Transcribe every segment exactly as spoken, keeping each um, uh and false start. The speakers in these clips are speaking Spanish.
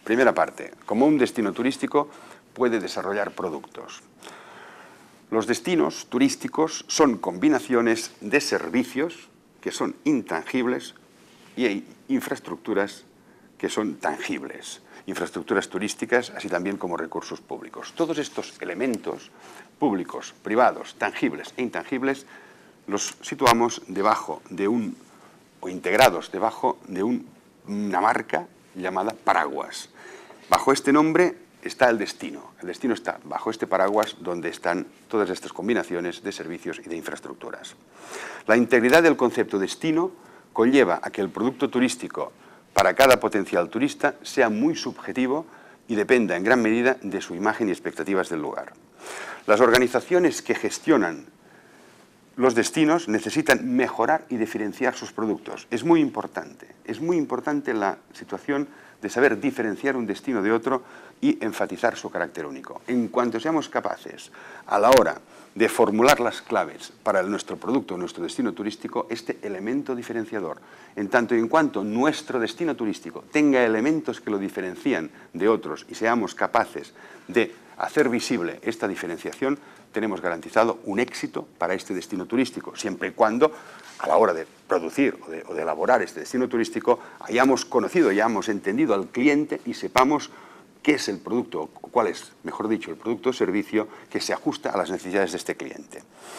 Primera parte, cómo un destino turístico puede desarrollar productos. Los destinos turísticos son combinaciones de servicios que son intangibles y hay infraestructuras que son tangibles. Infraestructuras turísticas, así también como recursos públicos. Todos estos elementos públicos, privados, tangibles e intangibles los situamos debajo de un, o integrados debajo de un, una marca llamada paraguas. Bajo este nombre está el destino. El destino está bajo este paraguas donde están todas estas combinaciones de servicios y de infraestructuras. La integridad del concepto destino conlleva a que el producto turístico para cada potencial turista sea muy subjetivo y dependa en gran medida de su imagen y expectativas del lugar. Las organizaciones que gestionan los destinos necesitan mejorar y diferenciar sus productos. Es muy importante, es muy importante la situación de saber diferenciar un destino de otro y enfatizar su carácter único. En cuanto seamos capaces, a la hora de formular las claves para nuestro producto, nuestro destino turístico, este elemento diferenciador, en tanto y en cuanto nuestro destino turístico tenga elementos que lo diferencian de otros y seamos capaces de hacer visible esta diferenciación, tenemos garantizado un éxito para este destino turístico, siempre y cuando a la hora de producir o de, o de elaborar este destino turístico hayamos conocido, hayamos entendido al cliente y sepamos qué es el producto, cuál es, mejor dicho, el producto o servicio que se ajusta a las necesidades de este cliente.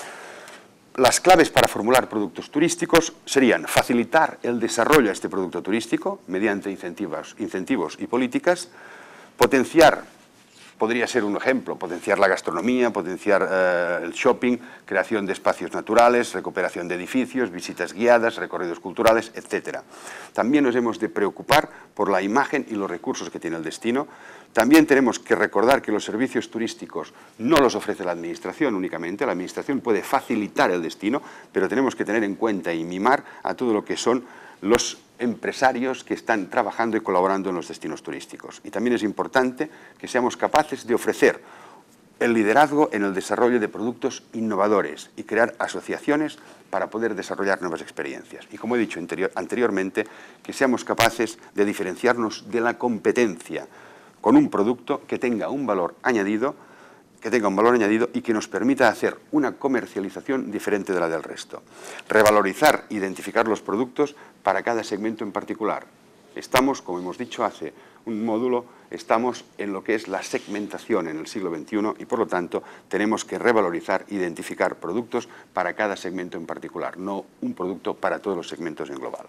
Las claves para formular productos turísticos serían facilitar el desarrollo de este producto turístico mediante incentivos, incentivos y políticas, potenciar, podría ser un ejemplo, potenciar la gastronomía, potenciar eh, el shopping, creación de espacios naturales, recuperación de edificios, visitas guiadas, recorridos culturales, etcétera. También nos hemos de preocupar por la imagen y los recursos que tiene el destino. También tenemos que recordar que los servicios turísticos no los ofrece la Administración únicamente. La Administración puede facilitar el destino, pero tenemos que tener en cuenta y mimar a todo lo que son los empresarios que están trabajando y colaborando en los destinos turísticos. Y también es importante que seamos capaces de ofrecer el liderazgo en el desarrollo de productos innovadores y crear asociaciones para poder desarrollar nuevas experiencias. Y como he dicho anteriormente, que seamos capaces de diferenciarnos de la competencia con un producto que tenga un valor añadido, que tenga un valor añadido y que nos permita hacer una comercialización diferente de la del resto. Revalorizar, identificar los productos para cada segmento en particular. Estamos, como hemos dicho hace un módulo, estamos en lo que es la segmentación en el siglo veintiuno y por lo tanto tenemos que revalorizar, identificar productos para cada segmento en particular, no un producto para todos los segmentos en global.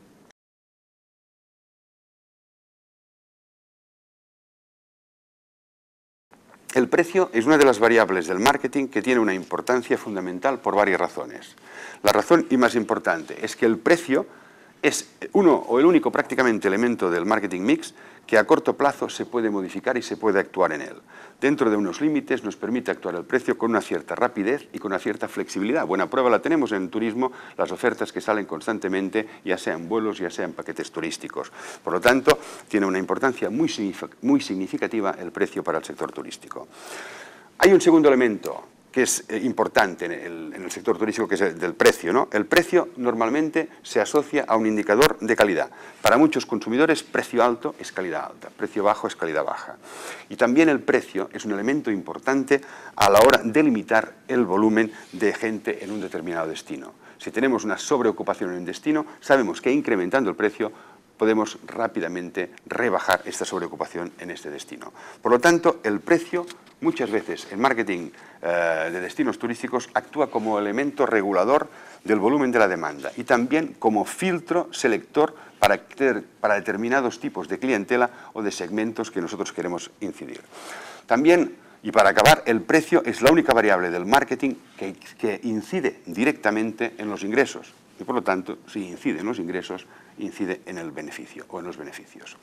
El precio es una de las variables del marketing que tiene una importancia fundamental por varias razones. La razón y más importante es que el precio es uno o el único prácticamente elemento del marketing mix que a corto plazo se puede modificar y se puede actuar en él. Dentro de unos límites nos permite actuar el precio con una cierta rapidez y con una cierta flexibilidad. Buena prueba la tenemos en turismo, las ofertas que salen constantemente, ya sean vuelos, ya sean paquetes turísticos. Por lo tanto, tiene una importancia muy significativa el precio para el sector turístico. Hay un segundo elemento que es importante en el, en el sector turístico, que es el del precio, ¿no? El precio normalmente se asocia a un indicador de calidad. Para muchos consumidores, precio alto es calidad alta, precio bajo es calidad baja. Y también el precio es un elemento importante a la hora de limitar el volumen de gente en un determinado destino. Si tenemos una sobreocupación en un destino, sabemos que incrementando el precio podemos rápidamente rebajar esta sobreocupación en este destino. Por lo tanto, el precio, muchas veces en marketing eh, de destinos turísticos, actúa como elemento regulador del volumen de la demanda y también como filtro selector para, para determinados tipos de clientela o de segmentos que nosotros queremos incidir. También, y para acabar, el precio es la única variable del marketing que, que incide directamente en los ingresos. Y por lo tanto, si incide en los ingresos, incide en el beneficio o en los beneficios.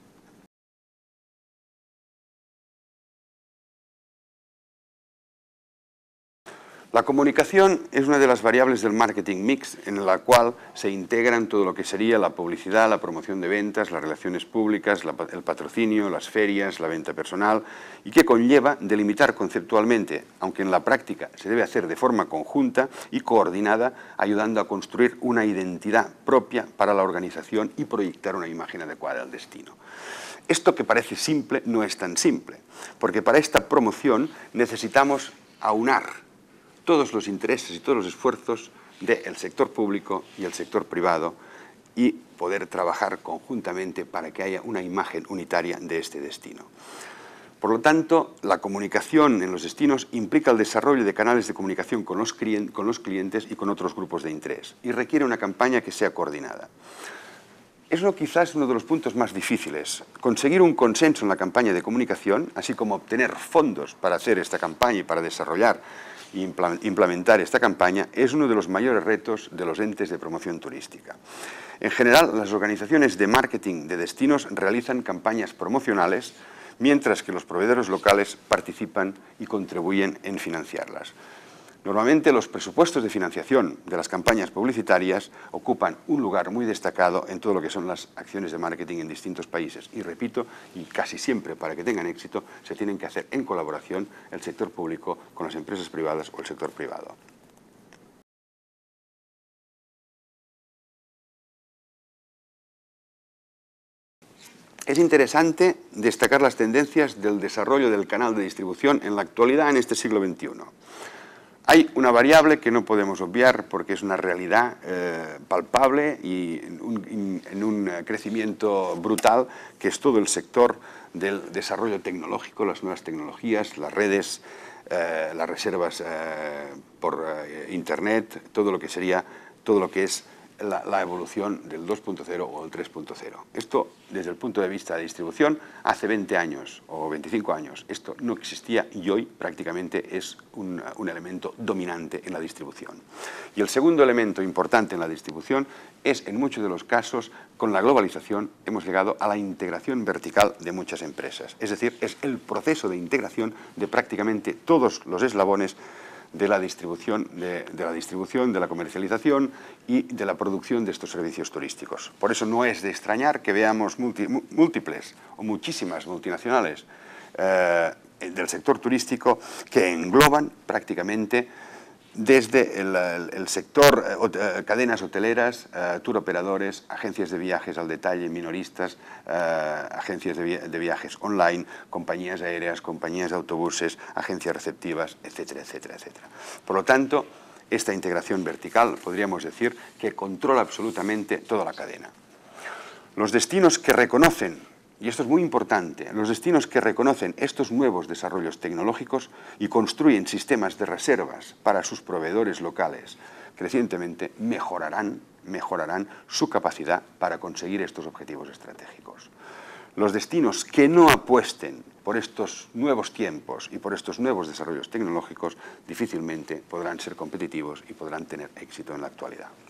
La comunicación es una de las variables del marketing mix en la cual se integran todo lo que sería la publicidad, la promoción de ventas, las relaciones públicas, la, el patrocinio, las ferias, la venta personal y que conlleva delimitar conceptualmente, aunque en la práctica se debe hacer de forma conjunta y coordinada, ayudando a construir una identidad propia para la organización y proyectar una imagen adecuada al destino. Esto que parece simple no es tan simple, porque para esta promoción necesitamos aunar todos los intereses y todos los esfuerzos del sector público y el sector privado y poder trabajar conjuntamente para que haya una imagen unitaria de este destino. Por lo tanto, la comunicación en los destinos implica el desarrollo de canales de comunicación con los, con los clientes y con otros grupos de interés y requiere una campaña que sea coordinada. Eso quizás es uno de los puntos más difíciles. Conseguir un consenso en la campaña de comunicación, así como obtener fondos para hacer esta campaña y para desarrollar e implementar esta campaña, es uno de los mayores retos de los entes de promoción turística. En general, las organizaciones de marketing de destinos realizan campañas promocionales, mientras que los proveedores locales participan y contribuyen en financiarlas. Normalmente los presupuestos de financiación de las campañas publicitarias ocupan un lugar muy destacado en todo lo que son las acciones de marketing en distintos países. Y repito, y casi siempre para que tengan éxito, se tienen que hacer en colaboración el sector público con las empresas privadas o el sector privado. Es interesante destacar las tendencias del desarrollo del canal de distribución en la actualidad en este siglo veintiuno. Hay una variable que no podemos obviar porque es una realidad eh, palpable y en un, en un crecimiento brutal, que es todo el sector del desarrollo tecnológico, las nuevas tecnologías, las redes, eh, las reservas eh, por eh, Internet, todo lo que sería, todo lo que es La, la evolución del dos punto cero o el tres punto cero. Esto, desde el punto de vista de distribución, hace veinte años o veinticinco años, esto no existía y hoy prácticamente es un, un elemento dominante en la distribución. Y el segundo elemento importante en la distribución es, en muchos de los casos, con la globalización hemos llegado a la integración vertical de muchas empresas. Es decir, es el proceso de integración de prácticamente todos los eslabones de la distribución, de, de la distribución, de la comercialización y de la producción de estos servicios turísticos. Por eso no es de extrañar que veamos multi, múltiples o muchísimas multinacionales eh, del sector turístico que engloban prácticamente desde el, el, el sector, eh, cadenas hoteleras, eh, tour operadores, agencias de viajes al detalle, minoristas, eh, agencias de, vi de viajes online, compañías aéreas, compañías de autobuses, agencias receptivas, etcétera, etcétera, etcétera. Por lo tanto, esta integración vertical podríamos decir que controla absolutamente toda la cadena. Los destinos que reconocen, y esto es muy importante, los destinos que reconocen estos nuevos desarrollos tecnológicos y construyen sistemas de reservas para sus proveedores locales, crecientemente mejorarán, mejorarán su capacidad para conseguir estos objetivos estratégicos. Los destinos que no apuesten por estos nuevos tiempos y por estos nuevos desarrollos tecnológicos difícilmente podrán ser competitivos y podrán tener éxito en la actualidad.